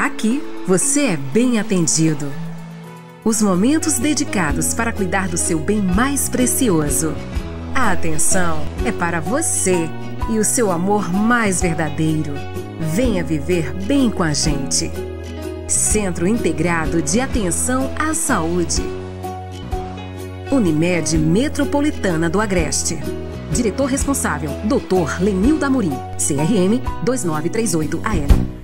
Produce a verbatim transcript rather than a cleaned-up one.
Aqui, você é bem atendido. Os momentos dedicados para cuidar do seu bem mais precioso. A atenção é para você e o seu amor mais verdadeiro. Venha viver bem com a gente. Centro Integrado de Atenção à Saúde. Unimed Metropolitana do Agreste. Diretor responsável, doutor Lenildo Amorim, C R M dois nove três oito A L.